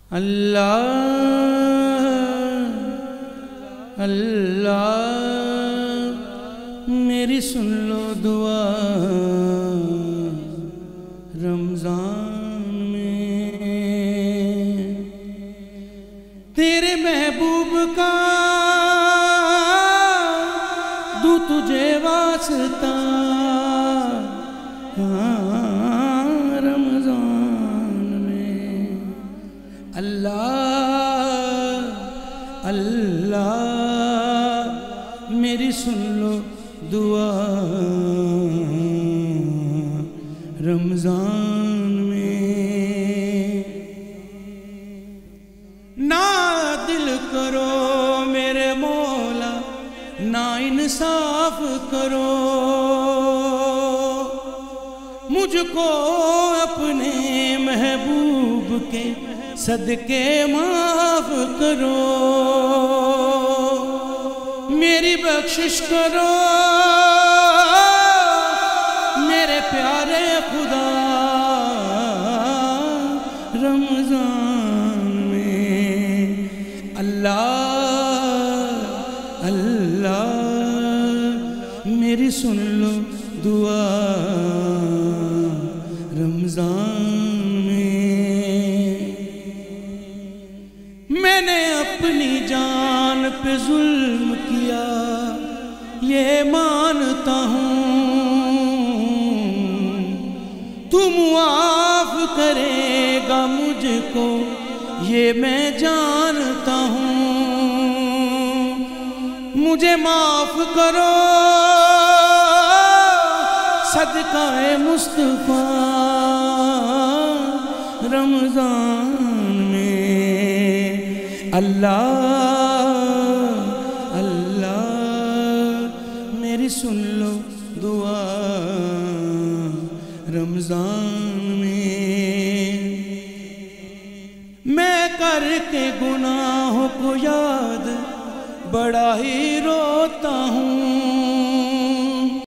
اللہ اللہ میری سن لو دعا رمضان میں، تیرے محبوب کا دوں تجھے واسطہ رمضان میں۔ اللہ اللہ میری سن لو دعا رمضان میں، نہ دل کرو میرے مولا نہ انصاف کرو، مجھ کو اپنے محبوب کے صدقے معاف کرو، میری بخشش کرو میرے پیارے خدا رمضان میں۔ اللہ اللہ میری سن لو دعا رمضان میں، میں نے اپنی جان پہ ظلم کیا یہ مانتا ہوں، تو معاف کرے گا مجھ کو یہ میں جانتا ہوں، مجھے معاف کرو صدقہ مصطفیٰ رمضان میں۔ اللہ اللہ میری سن لو دعا رمضان میں، میں کر کے گناہوں کو یاد بڑا ہی روتا ہوں،